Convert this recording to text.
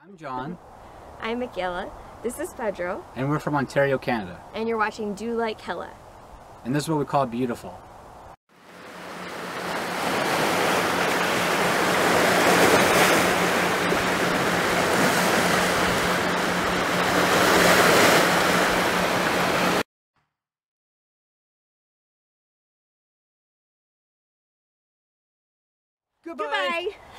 I'm John. I'm Michaela. This is Pedro. And we're from Ontario, Canada. And you're watching Do Like Hella. And this is what we call beautiful. Goodbye.